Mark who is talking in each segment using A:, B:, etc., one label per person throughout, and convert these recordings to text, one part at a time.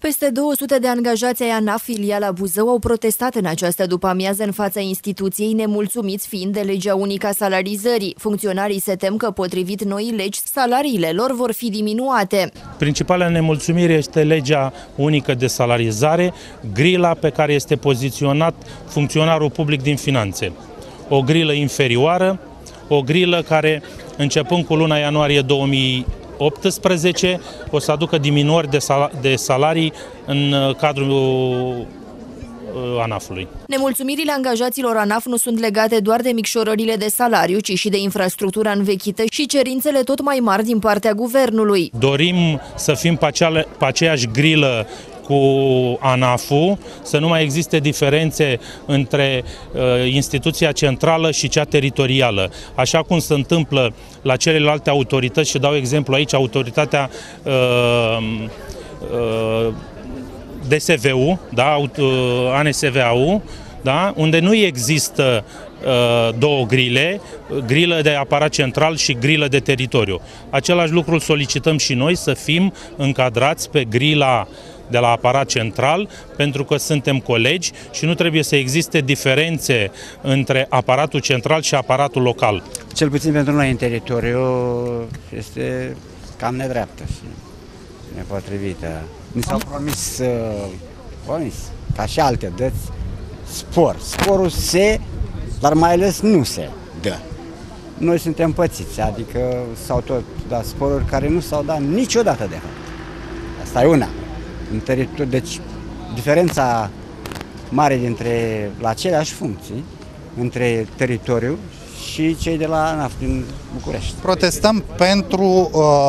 A: Peste 200 de angajați ai ANAF filiala Buzău au protestat în această după-amiază în fața instituției, nemulțumiți fiind de legea unică a salarizării. Funcționarii se tem că, potrivit noii legi, salariile lor vor fi diminuate.
B: Principala nemulțumire este legea unică de salarizare, grila pe care este poziționat funcționarul public din finanțe. O grilă inferioară, o grilă care, începând cu luna ianuarie 2018, o să aducă diminuări de salarii în cadrul ANAF-ului.
A: Nemulțumirile angajaților ANAF nu sunt legate doar de micșorările de salariu, ci și de infrastructura învechită și cerințele tot mai mari din partea guvernului.
B: Dorim să fim pe aceeași grilă cu ANAF-ul, să nu mai existe diferențe între instituția centrală și cea teritorială. Așa cum se întâmplă la celelalte autorități, și dau exemplu aici, autoritatea DSV-ul, da, ANSV-ul, da, unde nu există două grile, grilă de aparat central și grilă de teritoriu. Același lucru solicităm și noi, să fim încadrați pe grila de la aparat central, pentru că suntem colegi și nu trebuie să existe diferențe între aparatul central și aparatul local.
C: Cel puțin pentru noi în teritoriu este cam nedreaptă și nepotrivită. Ni s-au promis, ca și alte dăți, spor. Sporul dar mai ales nu se dă. Noi suntem pățiți, adică s-au tot dat sporuri care nu s-au dat niciodată de fapt. Asta e una. În teritoriu, deci diferența mare la aceleași funcții între teritoriu și cei de la ANAF din București.
D: Protestăm pentru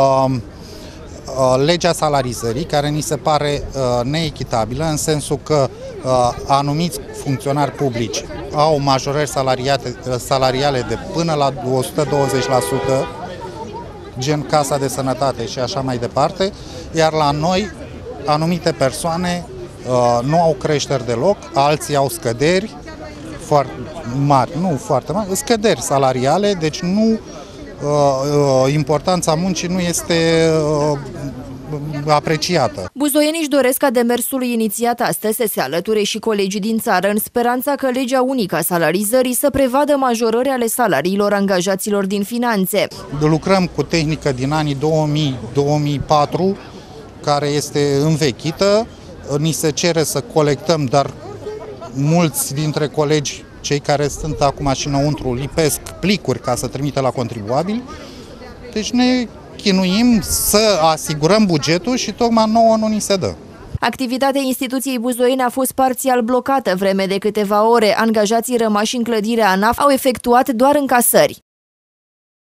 D: legea salarizării, care ni se pare neechitabilă, în sensul că anumiți funcționari publici au majorări salariale de până la 120%, gen Casa de Sănătate și așa mai departe, iar la noi anumite persoane nu au creșteri deloc, alții au scăderi foarte mari, nu foarte mari, scăderi salariale, deci nu, importanța muncii nu este apreciată.
A: Buzoienii își doresc ca demersului inițiat astăzi să se alăture și colegii din țară, în speranța că legea unică a salarizării să prevadă majorări ale salariilor angajaților din finanțe.
D: Lucrăm cu tehnică din anii 2000-2004, care este învechită, ni se cere să colectăm, dar mulți dintre colegi, cei care sunt acum și înăuntru, lipesc plicuri ca să trimită la contribuabili. Deci ne chinuim să asigurăm bugetul și tocmai nouă nu ni se dă.
A: Activitatea instituției buzoiene a fost parțial blocată vreme de câteva ore. Angajații rămași în clădirea ANAF au efectuat doar încasări.